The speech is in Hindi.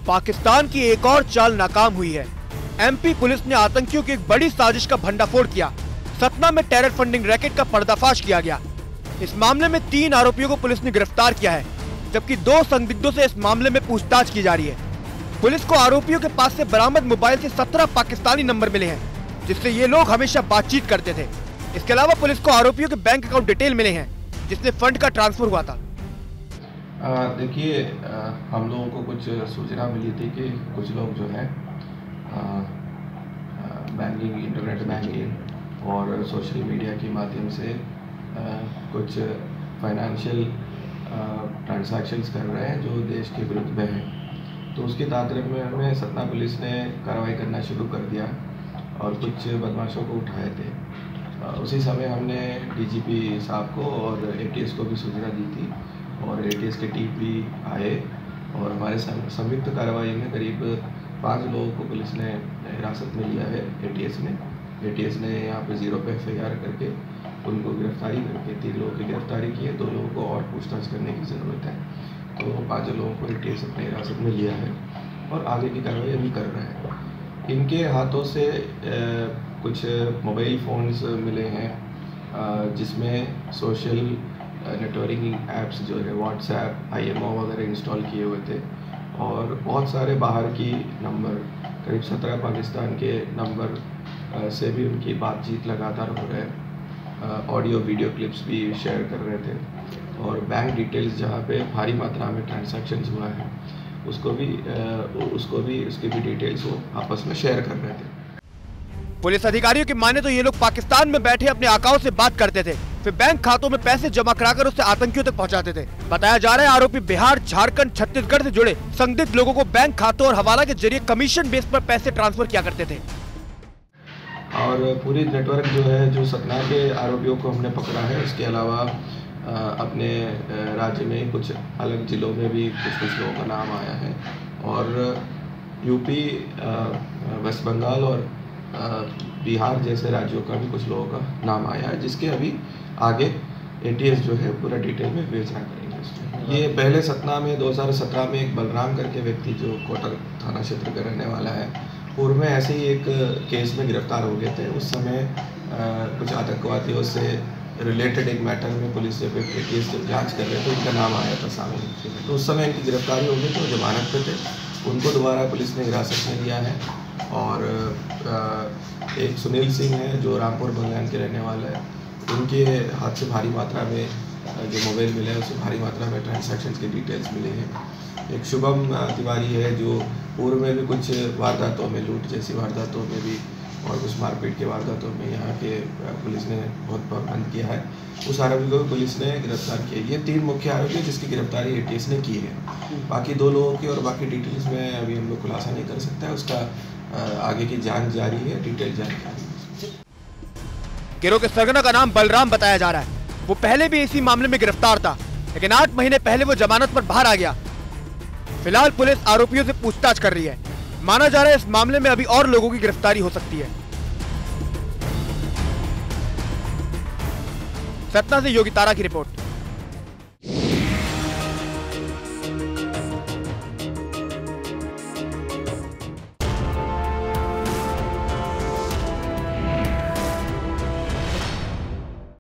पाकिस्तान की एक और चाल नाकाम हुई है। एमपी पुलिस ने आतंकियों की एक बड़ी साजिश का भंडाफोड़ किया। सतना में टेरर फंडिंग रैकेट का पर्दाफाश किया गया। इस मामले में 3 आरोपियों को पुलिस ने गिरफ्तार किया है, जबकि 2 संदिग्धों से इस मामले में पूछताछ की जा रही है। पुलिस को आरोपियों के पास से बरामद मोबाइल से 17 पाकिस्तानी नंबर मिले हैं, जिससे ये लोग हमेशा बातचीत करते थे। इसके अलावा पुलिस को आरोपियों के बैंक अकाउंट डिटेल मिले हैं, जिससे फंड का ट्रांसफर हुआ था। देखिए, हम लोगों को कुछ सूचना मिली थी कि कुछ लोग जो है बैंकिंग, इंटरनेट बैंकिंग और सोशल मीडिया के माध्यम से कुछ फाइनेंशियल ट्रांजैक्शंस कर रहे हैं जो देश के विरुद्ध में हैं। तो उसके तात्पर्य में हमें सतना पुलिस ने कार्रवाई करना शुरू कर दिया और कुछ बदमाशों को उठाए थे। उसी समय हमने डीजीपी साहब को और एटीएस को भी सूचना दी थी और एटीएस के टीम भी आए और हमारे संयुक्त कार्रवाई में करीब 5 लोगों को पुलिस ने हिरासत में लिया है। एटीएस ने यहाँ पे 0 पे FIR करके उनको गिरफ्तारी करके 3 लोगों की गिरफ्तारी की है। 2 लोगों को और पूछताछ करने की ज़रूरत है। तो 5 लोगों को एटीएस अपने हिरासत में लिया है और आगे की कार्रवाई अभी कर रहे हैं। इनके हाथों से कुछ मोबाइल फ़ोन्स मिले हैं जिसमें सोशल नेटवर्किंग ऐप्स जो है व्हाट्सएप, IMO वगैरह इंस्टॉल किए हुए थे और बहुत सारे बाहर की नंबर, करीब 17 पाकिस्तान के नंबर से भी उनकी बातचीत लगातार हो रहे हैं। ऑडियो वीडियो क्लिप्स भी शेयर कर रहे थे और बैंक डिटेल्स जहाँ पे भारी मात्रा में ट्रांजैक्शंस हुआ है उसकी भी डिटेल्स वो आपस में शेयर कर रहे थे। पुलिस अधिकारियों की माने तो ये लोग पाकिस्तान में बैठे अपने आकाओं से बात करते थे, फिर बैंक खातों में पैसे जमा कराकर उससे आतंकियों तक पहुंचाते थे। बताया जा रहा है आरोपी बिहार, झारखंड, छत्तीसगढ़ से जुड़े संदिग्ध लोगों को बैंक खातों और हवाला के जरिए कमीशन बेस पर पैसे ट्रांसफर किया करते थे। और पूरी नेटवर्क जो है, जो सतना के आरोपियों को हमने पकड़ा है, उसके अलावा अपने राज्य में कुछ अलग जिलों में भी कुछ लोगों का नाम आया है और यूपी, वेस्ट बंगाल और बिहार जैसे राज्यों का भी कुछ लोगों का नाम आया है, जिसके अभी आगे एटीएस जो है पूरा डिटेल में विवेचना करेंगे। ये पहले सतना में 2017 में एक बलराम करके व्यक्ति जो कोटर थाना क्षेत्र का रहने वाला है, पूर्व में ऐसे ही एक केस में गिरफ्तार हो गए थे। उस समय कुछ आतंकवादियों से रिलेटेड एक मैटर में पुलिस जब एटीएस जब जाँच कर रहे थे, उनका नाम आया था सामने। तो उस समय इनकी गिरफ्तारी हो गई, तो जमानत पे थे, उनको दोबारा पुलिस ने हिरासत में लिया है। और एक सुनील सिंह है जो रामपुर बंगान के रहने वाला है, उनके हाथ से भारी मात्रा में जो मोबाइल मिले हैं उससे भारी मात्रा में ट्रांजैक्शंस की डिटेल्स मिली हैं। एक शुभम तिवारी है जो पूर्व में भी कुछ वारदातों में, लूट जैसी वारदातों में भी और कुछ मारपीट के वारदातों में यहाँ के पुलिस ने बहुत बंद किया है। उस आरोपी को पुलिस ने गिरफ्तार किया। ये 3 मुख्य आरोपी हैं जिसकी गिरफ्तारी एटीएस ने की है। बाकी 2 लोगों की और बाकी डिटेल्स में अभी हम लोग खुलासा नहीं कर सकते हैं। उसका आगे की जांच जारी है, डिटेल जारी। गिरोह के सरगना का नाम बलराम बताया जा रहा है। वो पहले भी इसी मामले में गिरफ्तार था, लेकिन 8 महीने पहले वो जमानत पर बाहर आ गया। फिलहाल पुलिस आरोपियों से पूछताछ कर रही है। माना जा रहा है इस मामले में अभी और लोगों की गिरफ्तारी हो सकती है। सतना से योगी तारा की रिपोर्ट।